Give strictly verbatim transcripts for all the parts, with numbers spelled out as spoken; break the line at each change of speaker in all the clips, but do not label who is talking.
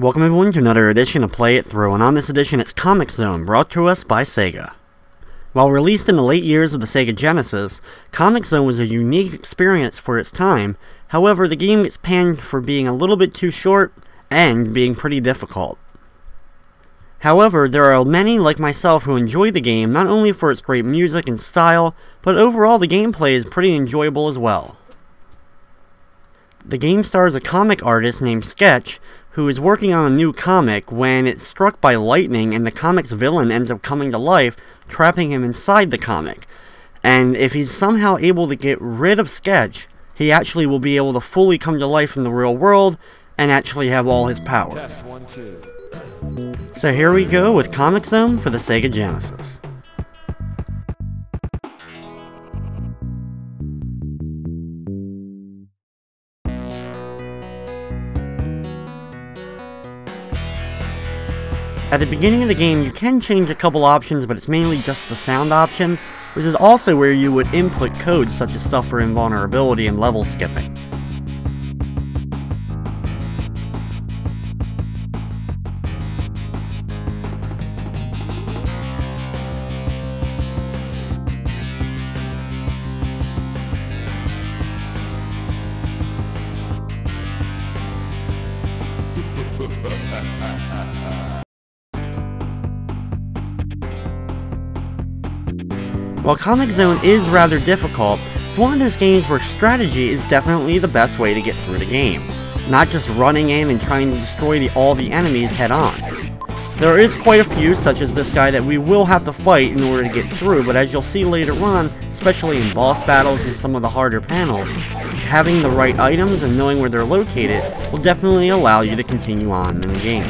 Welcome everyone to another edition of Play It Through, and on this edition it's Comix Zone, brought to us by Sega. While released in the late years of the Sega Genesis, Comix Zone was a unique experience for its time. However, the game gets panned for being a little bit too short and being pretty difficult. However, there are many like myself who enjoy the game not only for its great music and style, but overall the gameplay is pretty enjoyable as well. The game stars a comic artist named Sketch, who is working on a new comic when it's struck by lightning and the comic's villain ends up coming to life, trapping him inside the comic. And if he's somehow able to get rid of Sketch, he actually will be able to fully come to life in the real world and actually have all his powers. So here we go with Comix Zone for the Sega Genesis. At the beginning of the game, you can change a couple options, but it's mainly just the sound options, which is also where you would input codes such as stuff for invulnerability and level skipping. While Comix Zone is rather difficult, it's one of those games where strategy is definitely the best way to get through the game, not just running in and trying to destroy the, all the enemies head on. There is quite a few, such as this guy, that we will have to fight in order to get through, but as you'll see later on, especially in boss battles and some of the harder panels, having the right items and knowing where they're located will definitely allow you to continue on in the game.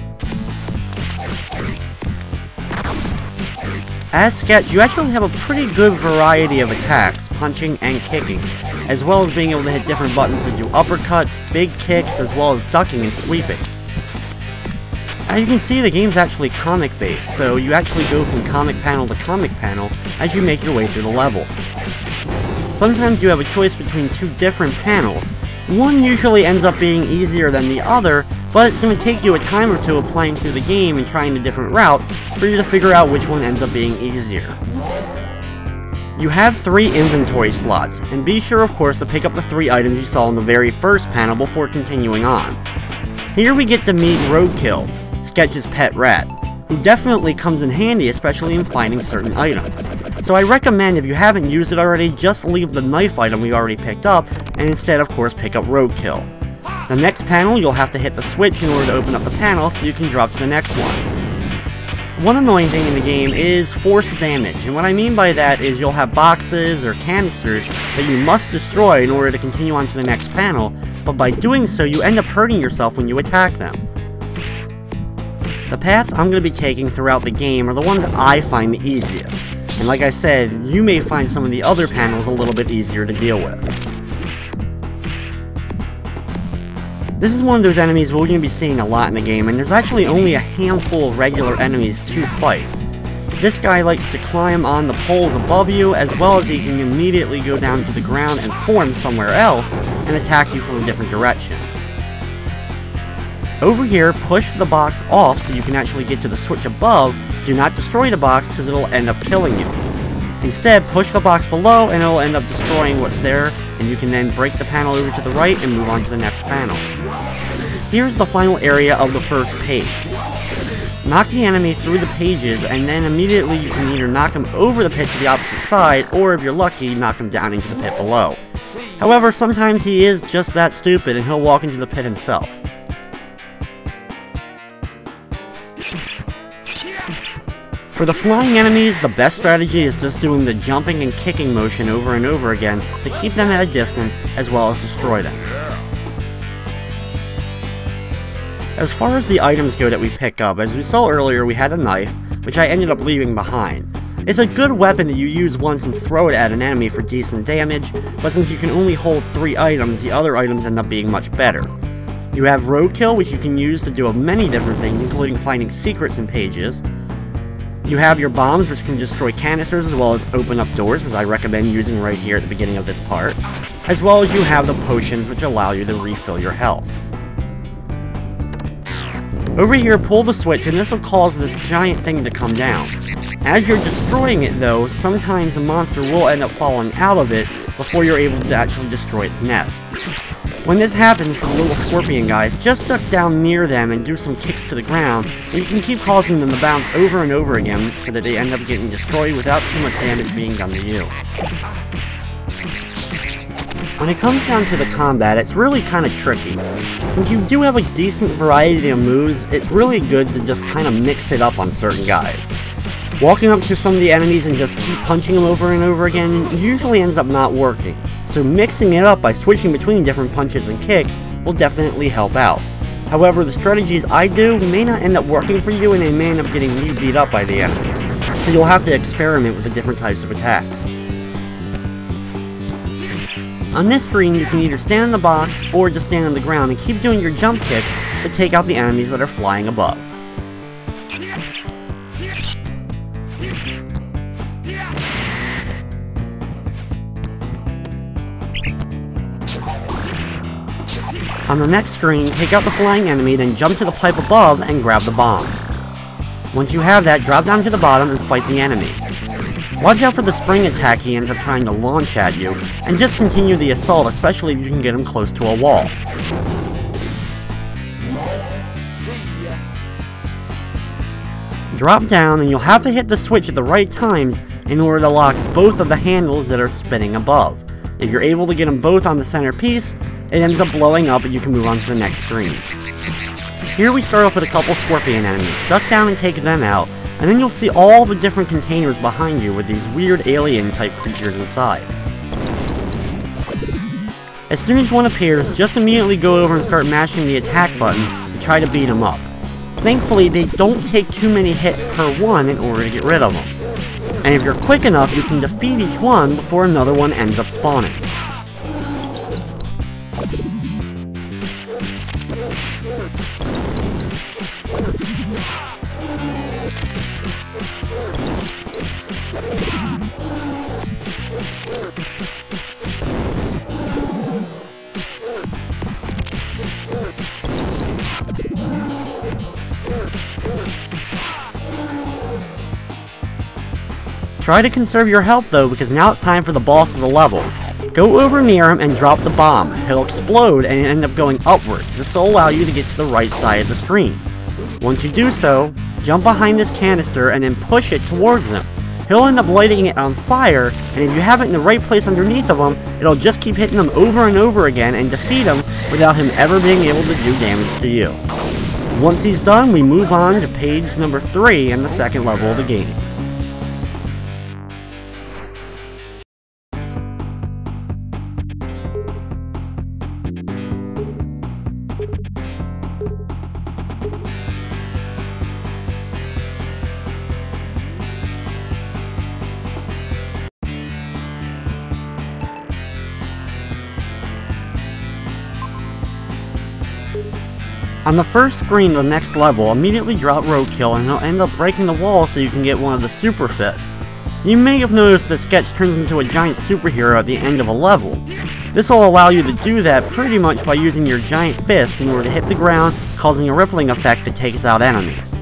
As Sketch, you actually have a pretty good variety of attacks, punching and kicking, as well as being able to hit different buttons to do uppercuts, big kicks, as well as ducking and sweeping. As you can see, the game's actually comic-based, so you actually go from comic panel to comic panel as you make your way through the levels. Sometimes you have a choice between two different panels. One usually ends up being easier than the other, but it's going to take you a time or two of playing through the game and trying the different routes for you to figure out which one ends up being easier. You have three inventory slots, and be sure of course to pick up the three items you saw in the very first panel before continuing on. Here we get to meet Roadkill, Sketch's pet rat, who definitely comes in handy, especially in finding certain items. So I recommend, if you haven't used it already, just leave the knife item we already picked up, and instead of course pick up Roadkill. The next panel, you'll have to hit the switch in order to open up the panel so you can drop to the next one. One annoying thing in the game is force damage, and what I mean by that is you'll have boxes or canisters that you must destroy in order to continue on to the next panel, but by doing so you end up hurting yourself when you attack them. The paths I'm going to be taking throughout the game are the ones I find the easiest, and like I said, you may find some of the other panels a little bit easier to deal with. This is one of those enemies we're going to be seeing a lot in the game, and there's actually only a handful of regular enemies to fight. This guy likes to climb on the poles above you, as well as he can immediately go down to the ground and form somewhere else and attack you from a different direction. Over here, push the box off so you can actually get to the switch above. Do not destroy the box because it'll end up killing you. Instead, push the box below and it'll end up destroying what's there, and you can then break the panel over to the right and move on to the next panel. Here's the final area of the first page. Knock the enemy through the pages, and then immediately you can either knock him over the pit to the opposite side, or if you're lucky, knock him down into the pit below. However, sometimes he is just that stupid and he'll walk into the pit himself. For the flying enemies, the best strategy is just doing the jumping and kicking motion over and over again to keep them at a distance, as well as destroy them. As far as the items go that we pick up, as we saw earlier, we had a knife, which I ended up leaving behind. It's a good weapon that you use once and throw it at an enemy for decent damage, but since you can only hold three items, the other items end up being much better. You have Roadkill, which you can use to do many different things, including finding secrets in pages. You have your bombs, which can destroy canisters as well as open up doors, which I recommend using right here at the beginning of this part. As well as you have the potions, which allow you to refill your health. Over here, pull the switch and this will cause this giant thing to come down. As you're destroying it though, sometimes the monster will end up falling out of it before you're able to actually destroy its nest. When this happens for the little scorpion guys, just duck down near them and do some kicks to the ground, and you can keep causing them to bounce over and over again so that they end up getting destroyed without too much damage being done to you. When it comes down to the combat, it's really kind of tricky. Since you do have a decent variety of moves, it's really good to just kind of mix it up on certain guys. Walking up to some of the enemies and just keep punching them over and over again usually ends up not working, so mixing it up by switching between different punches and kicks will definitely help out. However, the strategies I do may not end up working for you and they may end up getting you beat up by the enemies, so you'll have to experiment with the different types of attacks. On this screen, you can either stand in the box or just stand on the ground and keep doing your jump kicks to take out the enemies that are flying above. On the next screen, take out the flying enemy, then jump to the pipe above and grab the bomb. Once you have that, drop down to the bottom and fight the enemy. Watch out for the spring attack he ends up trying to launch at you, and just continue the assault, especially if you can get him close to a wall. Drop down and you'll have to hit the switch at the right times in order to lock both of the handles that are spinning above. If you're able to get them both on the center piece, it ends up blowing up and you can move on to the next screen. Here we start off with a couple scorpion enemies. Duck down and take them out, and then you'll see all the different containers behind you with these weird alien type creatures inside. As soon as one appears, just immediately go over and start mashing the attack button to try to beat them up. Thankfully, they don't take too many hits per one in order to get rid of them. And if you're quick enough, you can defeat each one before another one ends up spawning. Try to conserve your health though, because now it's time for the boss of the level. Go over near him and drop the bomb. He'll explode and end up going upwards. This will allow you to get to the right side of the screen. Once you do so, jump behind this canister and then push it towards him. He'll end up lighting it on fire, and if you have it in the right place underneath of him, it'll just keep hitting him over and over again and defeat him without him ever being able to do damage to you. Once he's done, we move on to page number three in the second level of the game. On the first screen of the next level, immediately drop roadkill and he'll end up breaking the wall so you can get one of the super fists. You may have noticed that Sketch turns into a giant superhero at the end of a level. This will allow you to do that pretty much by using your giant fist in order to hit the ground, causing a rippling effect that takes out enemies.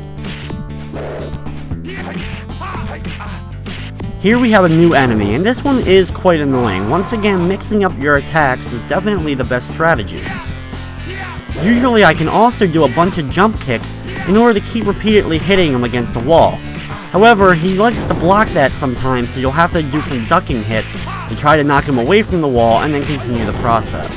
Here we have a new enemy, and this one is quite annoying. Once again, mixing up your attacks is definitely the best strategy. Usually I can also do a bunch of jump kicks in order to keep repeatedly hitting him against a wall. However, he likes to block that sometimes, so you'll have to do some ducking hits to try to knock him away from the wall and then continue the process.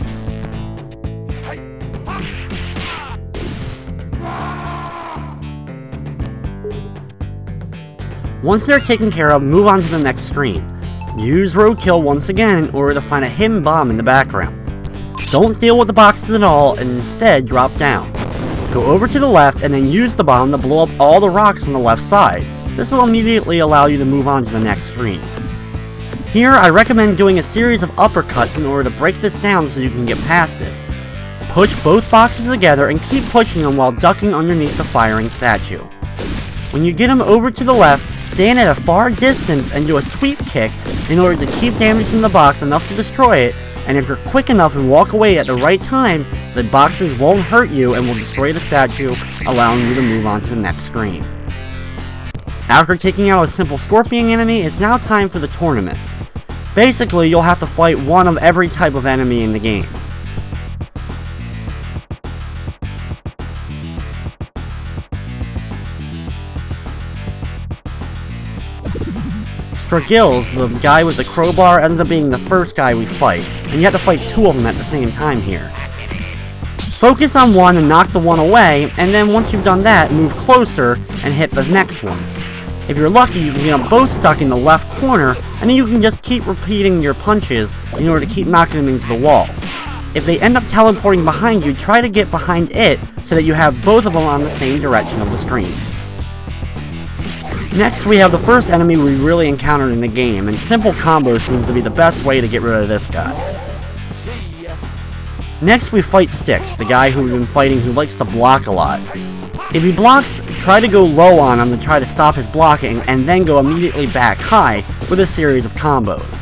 Once they're taken care of, move on to the next screen. Use roadkill once again in order to find a hidden bomb in the background. Don't deal with the boxes at all, and instead drop down. Go over to the left and then use the bomb to blow up all the rocks on the left side. This will immediately allow you to move on to the next screen. Here, I recommend doing a series of uppercuts in order to break this down so you can get past it. Push both boxes together and keep pushing them while ducking underneath the firing statue. When you get them over to the left, stand at a far distance and do a sweep kick in order to keep damaging the box enough to destroy it, and if you're quick enough and walk away at the right time, the boxes won't hurt you and will destroy the statue, allowing you to move on to the next screen. After taking out a simple scorpion enemy, it's now time for the tournament. Basically, you'll have to fight one of every type of enemy in the game. Stragils, the guy with the crowbar, ends up being the first guy we fight, and you have to fight two of them at the same time here. Focus on one and knock the one away, and then once you've done that, move closer and hit the next one. If you're lucky, you can get them both stuck in the left corner, and then you can just keep repeating your punches in order to keep knocking them into the wall. If they end up teleporting behind you, try to get behind it so that you have both of them on the same direction of the screen. Next, we have the first enemy we really encountered in the game, and simple combo seems to be the best way to get rid of this guy. Next, we fight Styx, the guy who we've been fighting who likes to block a lot. If he blocks, try to go low on him to try to stop his blocking, and then go immediately back high with a series of combos.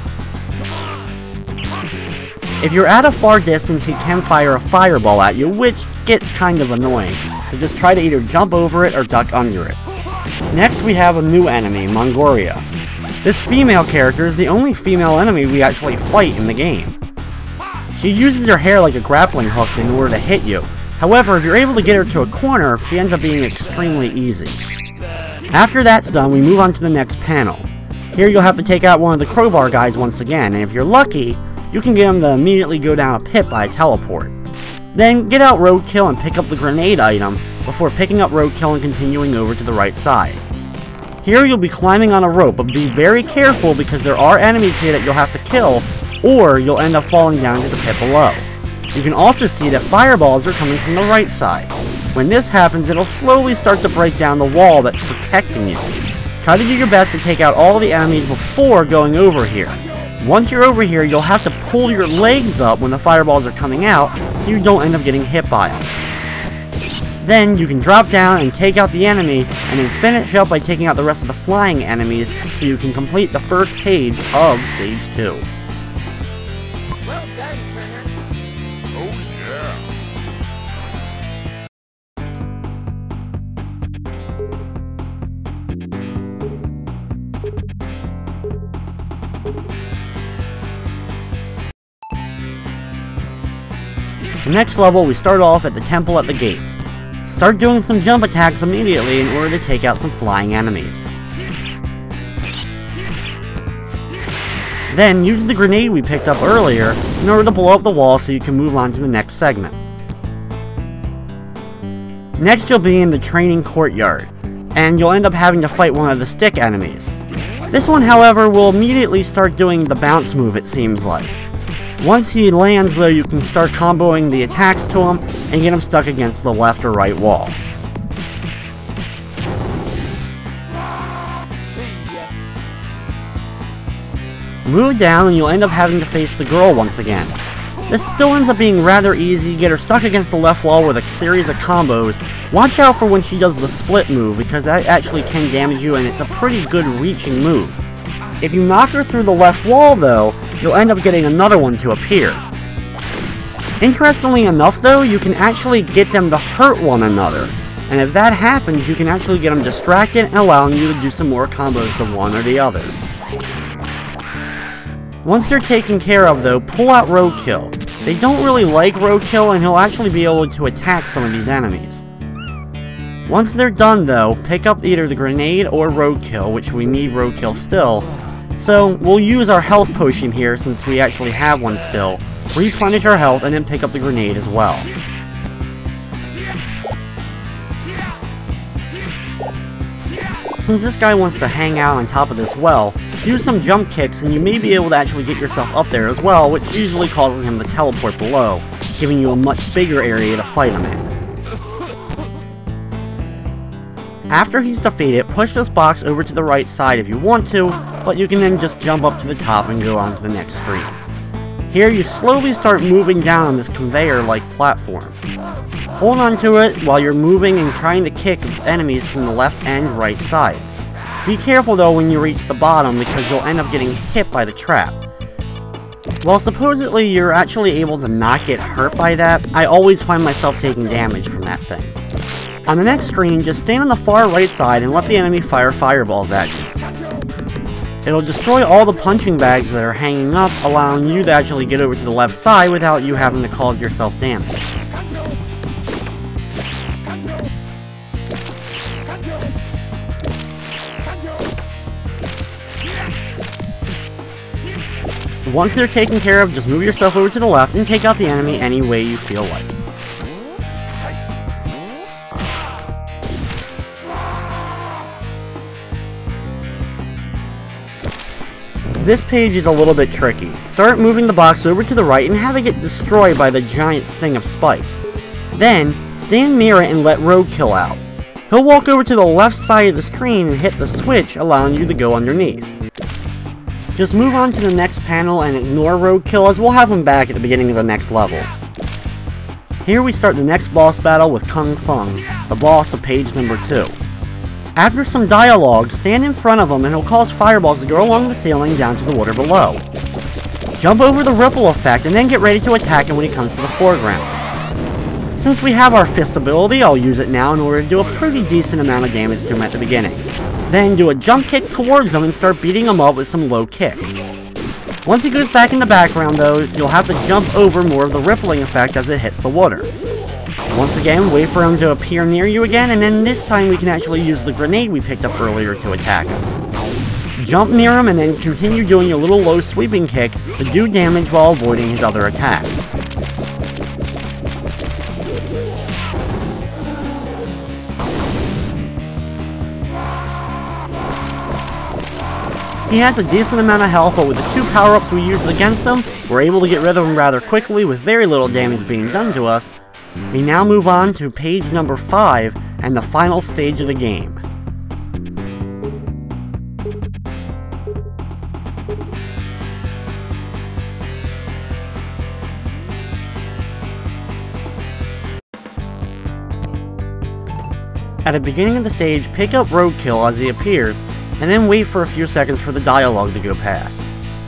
If you're at a far distance, he can fire a fireball at you, which gets kind of annoying, so just try to either jump over it or duck under it. Next, we have a new enemy, Mongoria. This female character is the only female enemy we actually fight in the game. She uses her hair like a grappling hook in order to hit you. However, if you're able to get her to a corner, she ends up being extremely easy. After that's done, we move on to the next panel. Here you'll have to take out one of the crowbar guys once again, and if you're lucky, you can get him to immediately go down a pit by a teleport. Then get out Roadkill and pick up the grenade item, before picking up Roadkill and continuing over to the right side. Here you'll be climbing on a rope, but be very careful because there are enemies here that you'll have to kill, or you'll end up falling down to the pit below. You can also see that fireballs are coming from the right side. When this happens, it'll slowly start to break down the wall that's protecting you. Try to do your best to take out all the enemies before going over here. Once you're over here, you'll have to pull your legs up when the fireballs are coming out, so you don't end up getting hit by them. Then you can drop down and take out the enemy, and then finish up by taking out the rest of the flying enemies, so you can complete the first page of Stage two.
Well done, Turner. Oh
The next level, we start off at the temple at the gates. Start doing some jump attacks immediately in order to take out some flying enemies. Then use the grenade we picked up earlier in order to blow up the wall so you can move on to the next segment. Next you'll be in the training courtyard, and you'll end up having to fight one of the stick enemies. This one, however, will immediately start doing the bounce move, it seems like. Once he lands though, you can start comboing the attacks to him and get him stuck against the left or right wall. Move down and you'll end up having to face the girl once again. This still ends up being rather easy. Get her stuck against the left wall with a series of combos. Watch out for when she does the split move, because that actually can damage you and it's a pretty good reaching move. If you knock her through the left wall though, you'll end up getting another one to appear. Interestingly enough though, you can actually get them to hurt one another. And if that happens, you can actually get them distracted and allowing you to do some more combos to one or the other. Once they're taken care of though, pull out Roadkill. They don't really like Roadkill and he'll actually be able to attack some of these enemies. Once they're done though, pick up either the grenade or Roadkill, which we need Roadkill still. So we'll use our health potion here since we actually have one still. Replenish our health and then pick up the grenade as well. Since this guy wants to hang out on top of this well, do some jump kicks and you may be able to actually get yourself up there as well, which usually causes him to teleport below, giving you a much bigger area to fight him in. After he's defeated, push this box over to the right side if you want to, but you can then just jump up to the top and go on to the next screen. Here you slowly start moving down on this conveyor-like platform. Hold on to it while you're moving and trying to kick enemies from the left and right sides. Be careful though when you reach the bottom because you'll end up getting hit by the trap. While supposedly you're actually able to not get hurt by that, I always find myself taking damage from that thing. On the next screen, just stand on the far right side and let the enemy fire fireballs at you. It'll destroy all the punching bags that are hanging up, allowing you to actually get over to the left side without you having to cause yourself damage. Once they're taken care of, just move yourself over to the left and take out the enemy any way you feel like. This page is a little bit tricky. Start moving the box over to the right and have it get destroyed by the giant thing of spikes. Then, stand near it and let Roadkill out. He'll walk over to the left side of the screen and hit the switch, allowing you to go underneath. Just move on to the next panel and ignore Roadkill, as we'll have him back at the beginning of the next level. Here we start the next boss battle with Kung Fung, the boss of page number two. After some dialogue, stand in front of him and he'll cause fireballs to go along the ceiling down to the water below. Jump over the ripple effect and then get ready to attack him when he comes to the foreground. Since we have our fist ability, I'll use it now in order to do a pretty decent amount of damage to him at the beginning. Then do a jump kick towards him and start beating him up with some low kicks. Once he goes back in the background though, you'll have to jump over more of the rippling effect as it hits the water. Once again, wait for him to appear near you again, and then this time we can actually use the grenade we picked up earlier to attack him. Jump near him and then continue doing your little low sweeping kick to do damage while avoiding his other attacks. He has a decent amount of health, but with the two power-ups we used against him, we're able to get rid of him rather quickly with very little damage being done to us. We now move on to page number five and the final stage of the game. At the beginning of the stage, pick up Roadkill as he appears, and then wait for a few seconds for the dialogue to go past.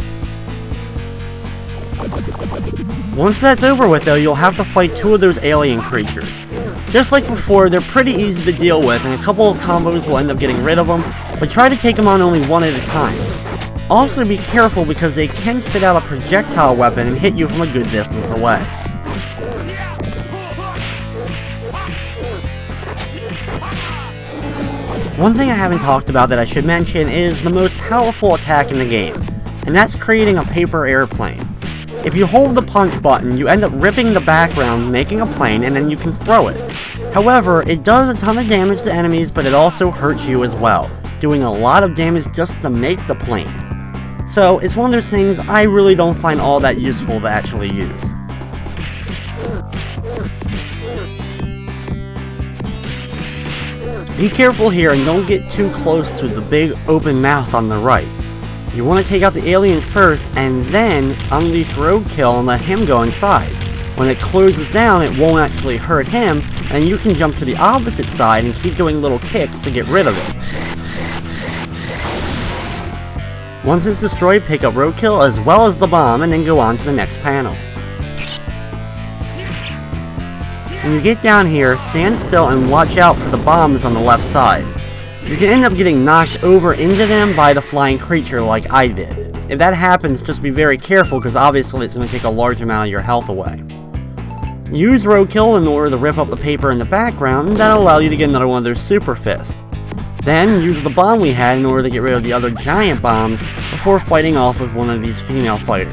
Once that's over with though, you'll have to fight two of those alien creatures. Just like before, they're pretty easy to deal with, and a couple of combos will end up getting rid of them, but try to take them on only one at a time. Also be careful because they can spit out a projectile weapon and hit you from a good distance away. One thing I haven't talked about that I should mention is the most powerful attack in the game, and that's creating a paper airplane. If you hold the punch button, you end up ripping the background, making a plane, and then you can throw it. However, it does a ton of damage to enemies, but it also hurts you as well, doing a lot of damage just to make the plane. So, it's one of those things I really don't find all that useful to actually use. Be careful here and don't get too close to the big open mouth on the right. You want to take out the aliens first, and then unleash Roadkill and let him go inside. When it closes down, it won't actually hurt him, and you can jump to the opposite side and keep doing little kicks to get rid of it. Once it's destroyed, pick up Roadkill as well as the bomb, and then go on to the next panel. When you get down here, stand still and watch out for the bombs on the left side. You can end up getting knocked over into them by the flying creature like I did. If that happens, just be very careful because obviously it's going to take a large amount of your health away. Use Roadkill in order to rip up the paper in the background, and that'll allow you to get another one of those super fists. Then use the bomb we had in order to get rid of the other giant bombs before fighting off with one of these female fighters.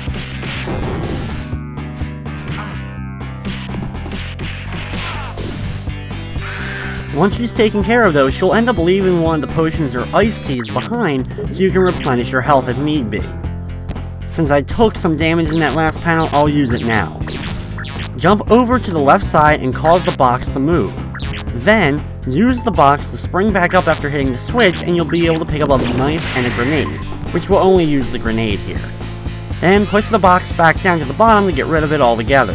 Once she's taken care of though, she'll end up leaving one of the potions or ice teas behind so you can replenish your health if need be. Since I took some damage in that last panel, I'll use it now. Jump over to the left side and cause the box to move. Then, use the box to spring back up after hitting the switch and you'll be able to pick up a knife and a grenade, which will only use the grenade here. Then push the box back down to the bottom to get rid of it altogether.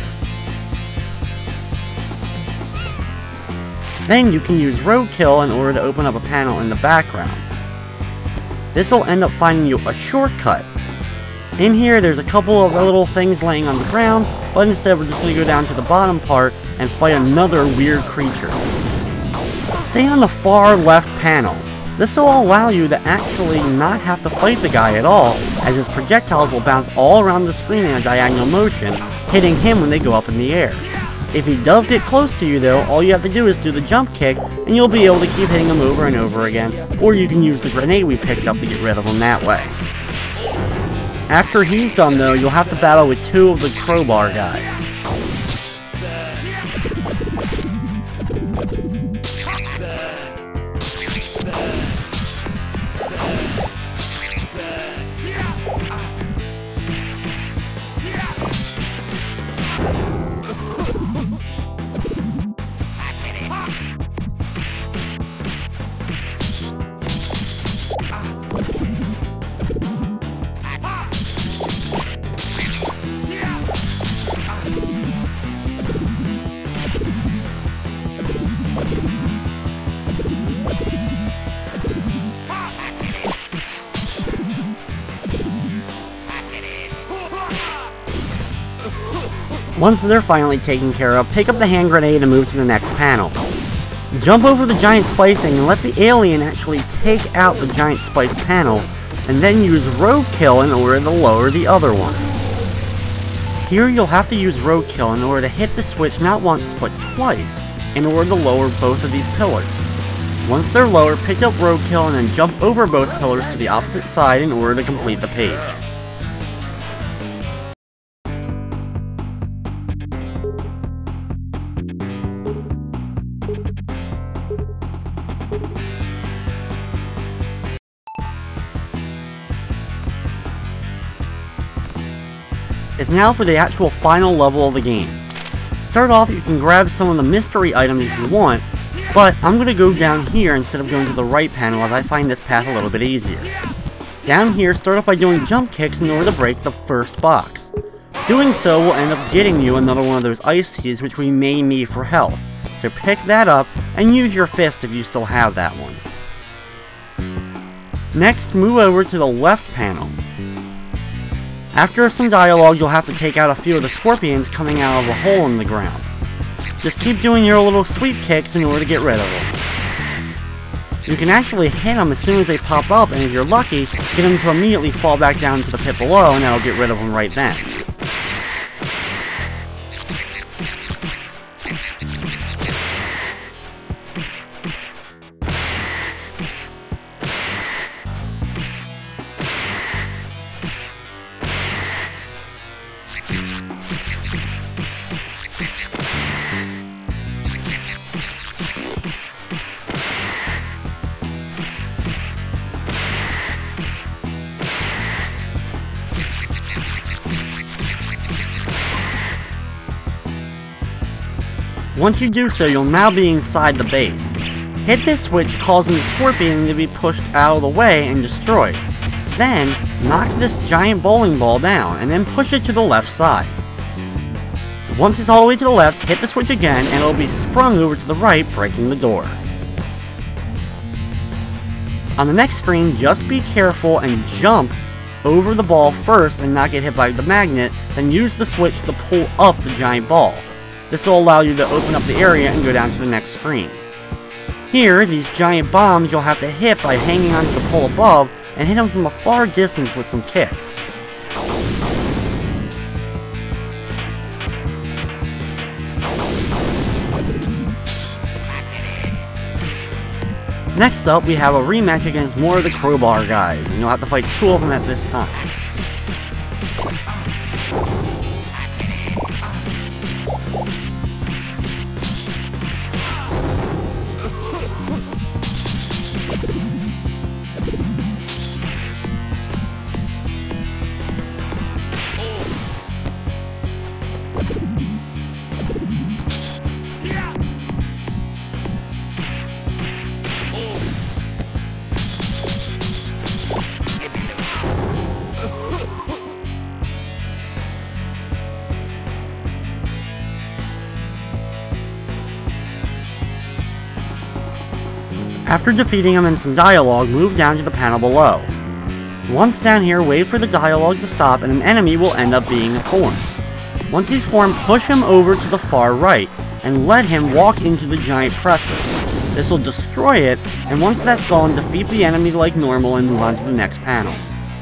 Then you can use Roadkill in order to open up a panel in the background. This will end up finding you a shortcut. In here, there's a couple of little things laying on the ground, but instead we're just going to go down to the bottom part and fight another weird creature. Stay on the far left panel. This will allow you to actually not have to fight the guy at all, as his projectiles will bounce all around the screen in a diagonal motion, hitting him when they go up in the air. If he does get close to you though, all you have to do is do the jump kick, and you'll be able to keep hitting him over and over again, or you can use the grenade we picked up to get rid of him that way. After he's done though, you'll have to battle with two of the crowbar guys. Once they're finally taken care of, pick up the hand grenade and move to the next panel. Jump over the giant spike thing and let the alien actually take out the giant spike panel, and then use roadkill in order to lower the other ones. Here you'll have to use roadkill in order to hit the switch not once but twice in order to lower both of these pillars. Once they're lowered, pick up roadkill and then jump over both pillars to the opposite side in order to complete the page. It's now for the actual final level of the game. Start off, you can grab some of the mystery items if you want, but I'm going to go down here instead of going to the right panel as I find this path a little bit easier. Down here, start off by doing jump kicks in order to break the first box. Doing so will end up getting you another one of those ice teas which we may need for health, so pick that up and use your fist if you still have that one. Next, move over to the left panel. After some dialogue, you'll have to take out a few of the scorpions coming out of a hole in the ground. Just keep doing your little sweep kicks in order to get rid of them. You can actually hit them as soon as they pop up, and if you're lucky, get them to immediately fall back down to the pit below, and that'll get rid of them right then. Once you do so, you'll now be inside the base. Hit this switch, causing the scorpion to be pushed out of the way and destroyed. Then, knock this giant bowling ball down, and then push it to the left side. Once it's all the way to the left, hit the switch again, and it'll be sprung over to the right, breaking the door. On the next screen, just be careful and jump over the ball first and not get hit by the magnet, then use the switch to pull up the giant ball. This will allow you to open up the area and go down to the next screen. Here, these giant bombs you'll have to hit by hanging onto the pole above and hit them from a far distance with some kicks. Next up, we have a rematch against more of the crowbar guys, and you'll have to fight two of them at this time. After defeating him in some dialogue, move down to the panel below. Once down here, wait for the dialogue to stop and an enemy will end up being formed. Once he's formed, push him over to the far right and let him walk into the giant presser. This will destroy it, and once that's gone, defeat the enemy like normal and move on to the next panel.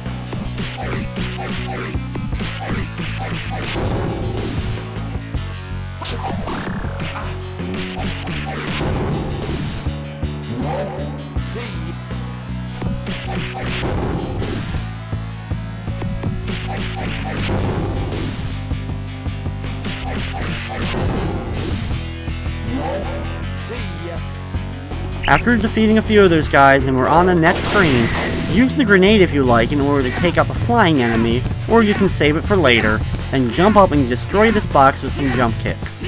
After defeating a few of those guys and we're on the next screen, use the grenade if you like in order to take out the flying enemy, or you can save it for later, then jump up and destroy this box with some jump kicks.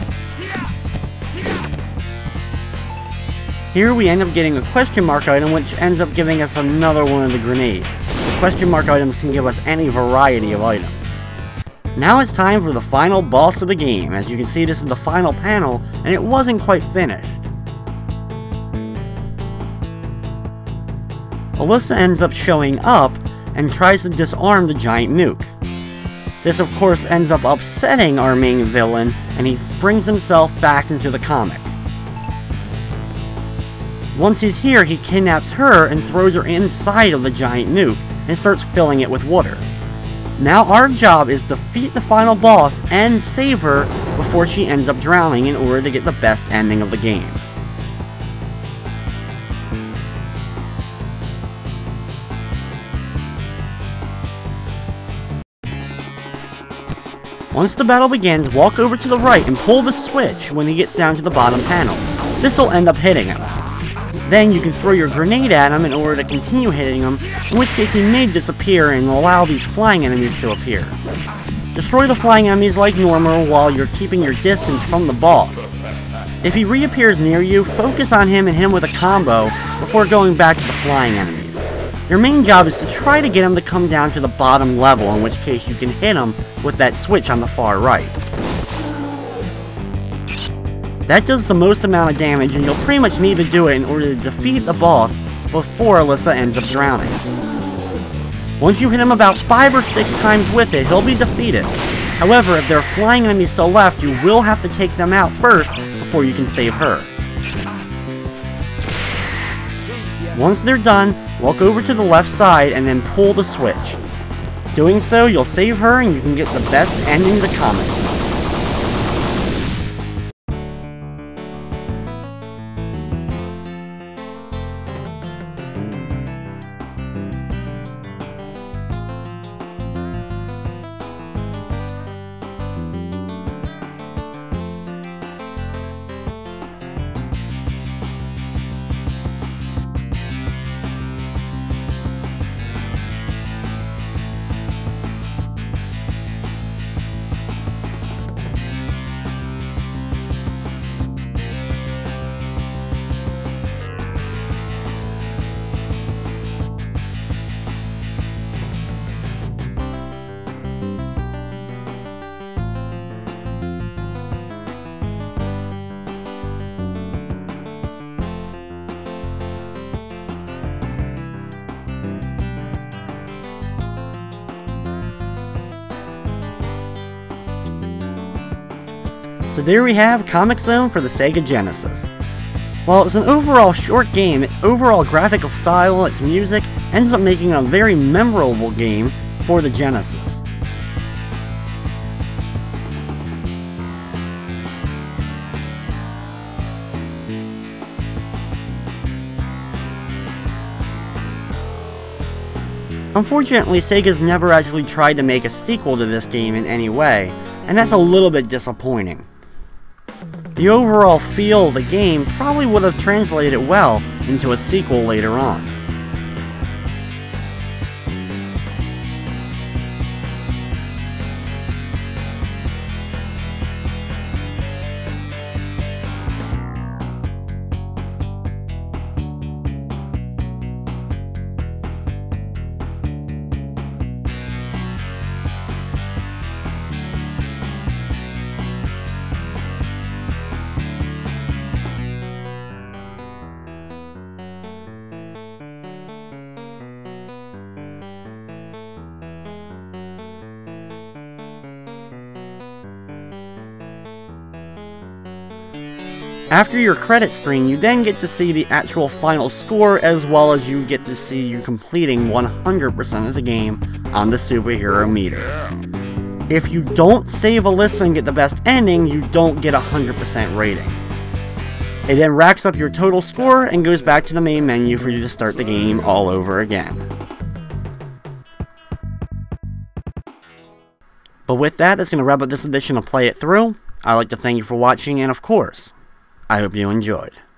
Here we end up getting a question mark item, which ends up giving us another one of the grenades. The question mark items can give us any variety of items. Now it's time for the final boss of the game. As you can see, this is the final panel, and it wasn't quite finished. Alyssa ends up showing up and tries to disarm the giant nuke. This of course ends up upsetting our main villain, and he brings himself back into the comic. Once he's here, he kidnaps her and throws her inside of the giant nuke and starts filling it with water. Now our job is to defeat the final boss and save her before she ends up drowning in order to get the best ending of the game. Once the battle begins, walk over to the right and pull the switch when he gets down to the bottom panel. This will end up hitting him. Then you can throw your grenade at him in order to continue hitting him, in which case he may disappear and allow these flying enemies to appear. Destroy the flying enemies like normal while you're keeping your distance from the boss. If he reappears near you, focus on him and hit him with a combo before going back to the flying enemies. Your main job is to try to get him to come down to the bottom level, in which case you can hit him with that switch on the far right. That does the most amount of damage, and you'll pretty much need to do it in order to defeat the boss before Alyssa ends up drowning. Once you hit him about five or six times with it, he'll be defeated. However, if there are flying enemies still left, you will have to take them out first before you can save her. Once they're done, walk over to the left side and then pull the switch. Doing so, you'll save her and you can get the best ending to Comix Zone. So there we have Comix Zone for the Sega Genesis. While it's an overall short game, its overall graphical style, its music, ends up making a very memorable game for the Genesis. Unfortunately, Sega's never actually tried to make a sequel to this game in any way, and that's a little bit disappointing. The overall feel of the game probably would have translated well into a sequel later on. After your credit screen, you then get to see the actual final score, as well as you get to see you completing one hundred percent of the game on the superhero meter. If you don't save Alyssa and get the best ending, you don't get a one hundred percent rating. It then racks up your total score and goes back to the main menu for you to start the game all over again. But with that, that's going to wrap up this edition of Play It Through. I'd like to thank you for watching, and of course, I hope you enjoyed.